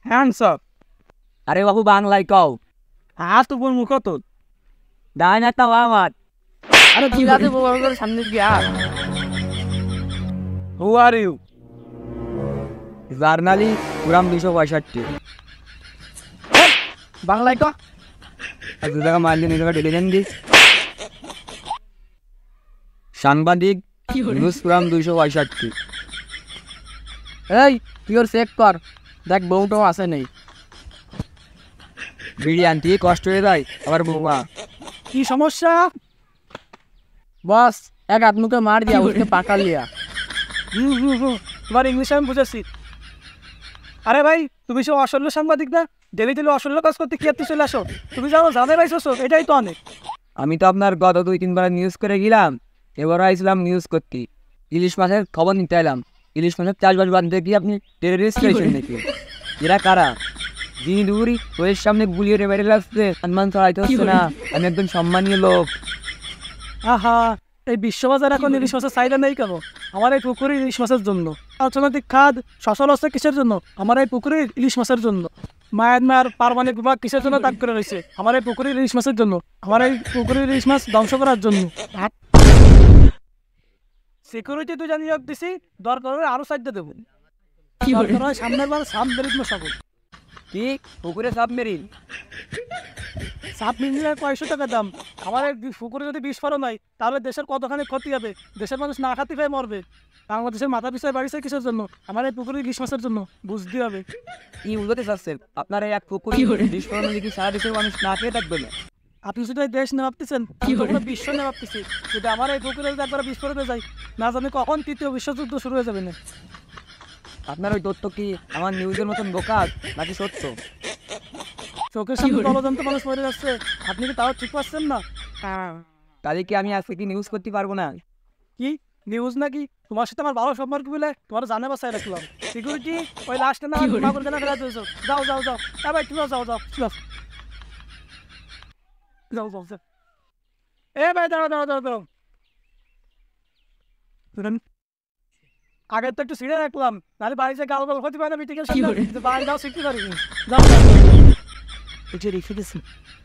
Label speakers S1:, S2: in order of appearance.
S1: Hands up.
S2: আরে বাবু বাংলায় কও।
S1: হাত উপর মুখ তোল।
S2: ডান একটা আমার।
S1: আরে তুই রাতে বড় করে সামনে গিয়া। Who are you?
S2: জার্নালি গ্রাম 265।
S1: বাংলায় ক।
S2: আর 2 টাকা মারলে 2 টাকা টেলিগ্রাম দিস। সাংবাদিক নিউজ গ্রাম 265।
S1: এই তুই ওর চেক কর, দেখ বউটাও আছে নেই।
S2: বিড়ি আনতে কষ্ট হয়ে যায় আবার বৌমা।
S1: কি সমস্যা? বস এক আদমুকে মার দিয়া উঠতে পাকা লিয়া। তোমার ইংলিশ আমি বুঝেছি। আরে ভাই তুমি সব অসল্য সাংবাদিক না? ডেলি ডেলি অসল্য কাজ করতে কি আপনি চলে আসো? তুমি যাও জানে পাইছো, এটাই তো অনেক।
S2: আমি তো আপনার গত 2-3 বার নিউজ করে গেলাম, এবার আইছিলাম নিউজ করতে। ইলিশ মাছের খবর নিতে এলাম। ইলিশ মাছের চাষবাস বাদ দিয়ে কি আপনি টেররিস্ট হয়েছেন নাকি? এরা কারা? দিন দুপুরি ওদের সামনে গুলিয়ে মেরে লাগছে, সম্মান ছড়াইতে হচ্ছে না। আমি একজন সম্মানীয় লোক।
S1: আহা, এই বিশ্ববাজার এখন ইলিশ মাছের চাহিদা নেই কেন? আমার এই পুকুরের ইলিশ মাছের জন্য। অর্থনৈতিক খাত সচল হচ্ছে কিসের জন্য? আমার এই পুকুরের ইলিশ মাছের জন্য। মায়ানমার পারমাণবিক বিভাগ কিসের জন্য তাক করে রয়েছে? আমার এই পুকুরের ইলিশ মাছের জন্য। আমার এই পুকুরের ইলিশ মাছ ধ্বংস করার জন্য। সিকিউরিটি তুই জানি দিছি, দরকার হলে আরো সাইডে দেবো। দরকার হয় সামনের বার সাবমেরিন সকল।
S2: কি পুকুরে সাবমেরিন?
S1: সাবমেরিনের 500 টাকা দাম। আমার এই পুকুরে যদি বিস্ফোরণ হয় তাহলে দেশের কতখানি ক্ষতি হবে। দেশের মানুষ না খাতি পেয়ে মরবে। বাংলাদেশের মাথা পিছায় বাড়িছে কিসের জন্য? আমার এই পুকুরের ইলিশ মাছের জন্য। বুঝতে হবে।
S2: কি উল্টোতে চাচ্ছেন? আপনার এই এক পুকুরে বিস্ফোরণ কি সারা দেশের মানুষ না খেয়ে থাকবে না?
S1: আপনি যদি এই দেশ নেওয়া ভাবতেছেন, বিশ্ব নেওয়া ভাবতেছি। যদি আমার এই পুকুরে যদি একবার বিস্ফোরণে যায়, না জানি কখন তৃতীয় বিশ্বযুদ্ধ শুরু হয়ে যাবে না।
S2: আপনার ওই তথ্য কি আমার নিউজের মতন বোকা নাকি সত্য?
S1: চোখের সামনে জলজন্ত মানুষ মরে যাচ্ছে, আপনি কি তাও ঠিক পাচ্ছেন না?
S2: তাহলে কি আমি আজকে কি নিউজ করতে পারবো না?
S1: কি নিউজ নাকি? তোমার সাথে আমার ভালো সম্পর্ক বলে তোমার জানে বাসায় রাখলাম। সিকিউরিটি ওই লাস্টে না যাও যাও যাও। ভাই তুমি যাও যাও যাও যাও যাও। এ ভাই দাঁড়াও দাঁড়াও দাঁড়াও দাঁড়াও। আগে তো একটু ছিঁড়ে রাখলাম, নাহলে বাড়িতে গাল গাল হতে পারে না। মিটিংয়ের সামনে বাড়ি যাও শিখতে পারি। যাও রেখে দিচ্ছি।